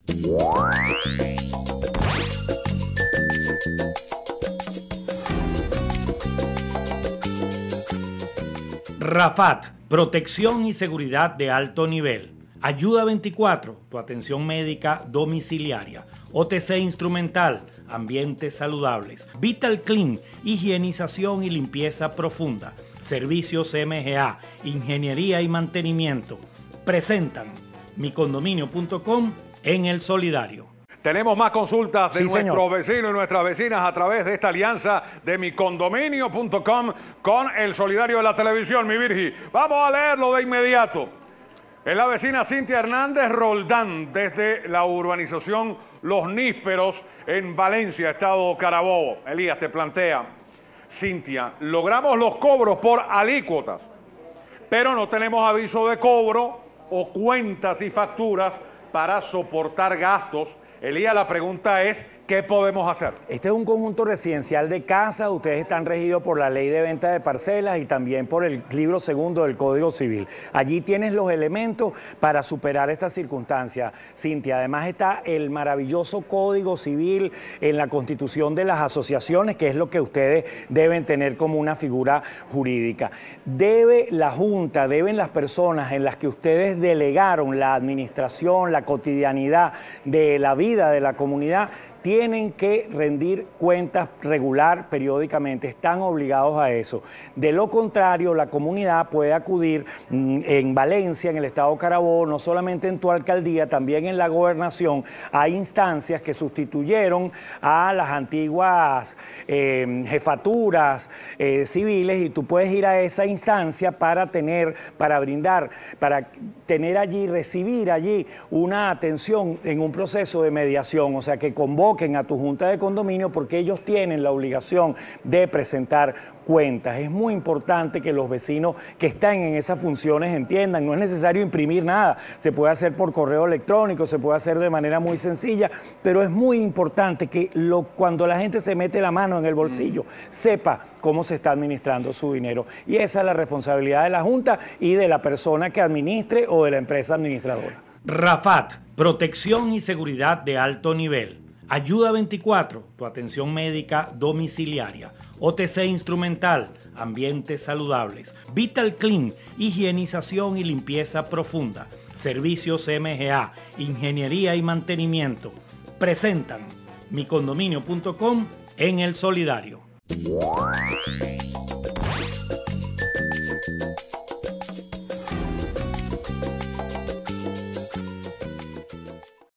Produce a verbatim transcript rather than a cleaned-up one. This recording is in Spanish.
Rafat, protección y seguridad de alto nivel. Ayuda veinticuatro, tu atención médica domiciliaria. O T C instrumental, ambientes saludables. Vital Clean, higienización y limpieza profunda. Servicios M G A, ingeniería y mantenimiento. Presentan mi condominio punto com en El Solidario. Tenemos más consultas de Sí, nuestros señor. vecinos y nuestras vecinas a través de esta alianza de mi condominio punto com con El Solidario de la televisión, mi Virgi. Vamos a leerlo de inmediato. Es la vecina Cintia Hernández Roldán, desde la urbanización Los Nísperos, en Valencia, estado Carabobo. Elías, te plantea, Cintia, logramos los cobros por alícuotas, pero no tenemos aviso de cobro o cuentas y facturas para soportar gastos. Elías, la pregunta es, ¿qué podemos hacer? Este es un conjunto residencial de casas. Ustedes están regidos por la ley de venta de parcelas y también por el libro segundo del Código Civil. Allí tienes los elementos para superar esta circunstancia, Cintia. Además está el maravilloso Código Civil en la Constitución de las asociaciones, que es lo que ustedes deben tener como una figura jurídica. Debe la Junta, deben las personas en las que ustedes delegaron la administración, la cotidianidad de la vida de la comunidad, tienen que rendir cuentas regular, periódicamente, están obligados a eso. De lo contrario, la comunidad puede acudir mmm, en Valencia, en el estado Carabobo, no solamente en tu alcaldía, también en la gobernación, hay instancias que sustituyeron a las antiguas eh, jefaturas eh, civiles, y tú puedes ir a esa instancia para tener, para brindar, para tener allí, recibir allí una atención en un proceso de mediación, o sea, que convoca a tu junta de condominio, porque ellos tienen la obligación de presentar cuentas. Es muy importante que los vecinos que están en esas funciones entiendan, no es necesario imprimir nada, se puede hacer por correo electrónico, se puede hacer de manera muy sencilla, pero es muy importante que lo, cuando la gente se mete la mano en el bolsillo, sepa cómo se está administrando su dinero. Y esa es la responsabilidad de la junta y de la persona que administre o de la empresa administradora. Rafat, protección y seguridad de alto nivel. Ayuda veinticuatro, tu atención médica domiciliaria. O T C instrumental, ambientes saludables. Vital Clean, higienización y limpieza profunda. Servicios M G A, ingeniería y mantenimiento. Presentan mi condominio punto com en El Solidario.